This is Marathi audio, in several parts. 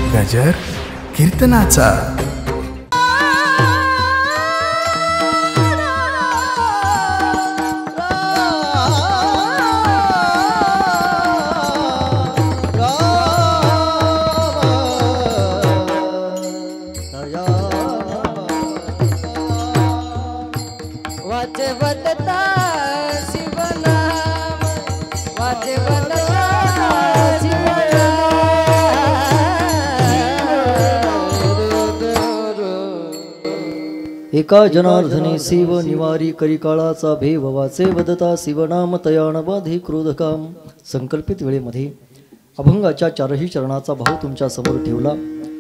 गजर कीर्तनाचा। एका जनार्दने शिव निवारी करी काळाचा भेव वाचे वदता शिवनाम तयाण बाधी क्रोधकाम। संकल्पित वेळेमध्ये अभंगाच्या चारही चरणाचा भाव तुमच्या समोर ठेवला।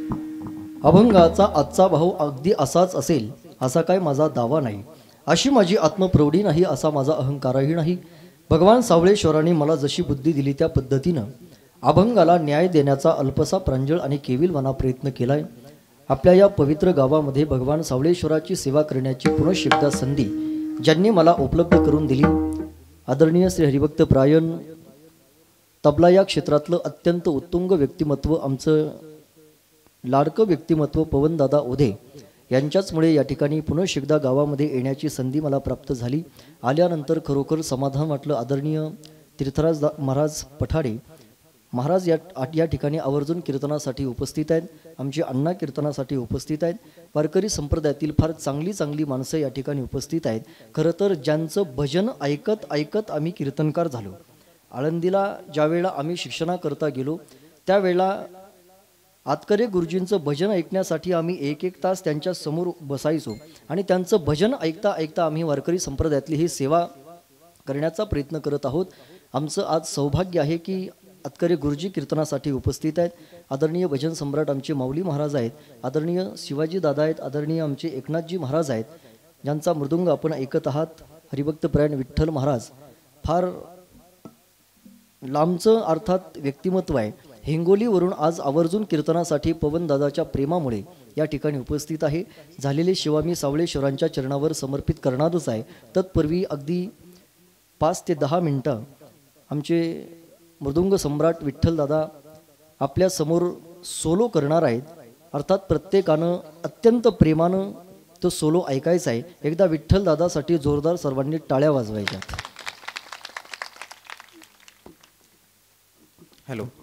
अभंगाचा आजचा भाव अगदी असाच असेल असा काय माझा दावा नाही, अशी माझी आत्मप्रौढी नाही, असा माझा अहंकारही नाही। भगवान सावळेश्वरांनी मला जशी बुद्धी दिली त्या पद्धतीनं अभंगाला न्याय देण्याचा अल्पसा प्रांजळ आणि केविलवाना प्रयत्न केलाय। आपल्या या पवित्र गावामध्ये भगवान सावळेश्वराची सेवा करण्याची पुनश्च एकदा संधी ज्यांनी मला उपलब्ध करून दिली, आदरणीय श्री हरिभक्त प्रायण तबला या क्षेत्रातलं अत्यंत उत्तुंग व्यक्तिमत्व, आमचं लाडकं व्यक्तिमत्व पवनदादा ओधे यांच्याचमुळे या ठिकाणी पुनश्च एकदा गावामध्ये येण्याची संधी मला प्राप्त झाली। आल्यानंतर खरोखर समाधान वाटलं। आदरणीय तीर्थराज महाराज पठाडे महाराज या ठिकाणी आवर्जून कीर्तनासाठी उपस्थित आहेत, आमचे अण्णा कीर्तनासाठी उपस्थित आहेत। वारकरी संप्रदायातील फार चांगली चांगली माणसं या ठिकाणी उपस्थित आहेत। खरं तर ज्यांचं भजन ऐकत ऐकत आम्ही कीर्तनकार झालो। आळंदीला ज्यावेळेला आम्ही शिक्षणाकरता गेलो त्यावेळेला आतकरे गुरुजींचं भजन ऐकण्यासाठी आम्ही एक एक तास त्यांच्या समोर बसायचो आणि त्यांचं भजन ऐकता ऐकता आम्ही वारकरी संप्रदायातली ही सेवा करण्याचा प्रयत्न करत आहोत। आमचं आज सौभाग्य आहे की आतकरे गुरुजी कीर्तनासाठी उपस्थित आहेत। आदरणीय भजन सम्राट आमचे माऊली महाराज आहेत, आदरणीय शिवाजी दादा आहेत, आदरणीय आमचे एकनाथजी महाराज आहेत, ज्यांचा मृदुंग आपण ऐकत आहात। हरिभक्त प्रायण विठ्ठल महाराज फार लांबचं अर्थात व्यक्तिमत्व आहे। हिंगोलीवरून आज आवर्जून कीर्तनासाठी पवनदादाच्या प्रेमामुळे या ठिकाणी उपस्थित आहे। झालेली सेवा मी सावळेश्वरांच्या चरणावर समर्पित करणारच आहे। तत्पूर्वी अगदी 5 ते 10 मिनिटं आमचे मृदुंग सम्राट विठ्ठल दादा आपल्या समोर सोलो करणार आहेत। अर्थात प्रत्येकानं अत्यंत प्रेमानं तो सोलो ऐकायचा आहे। एकदा विठ्ठल दादासाठी जोरदार सर्वांनी टाळ्या वाजवायच्या। हॅलो।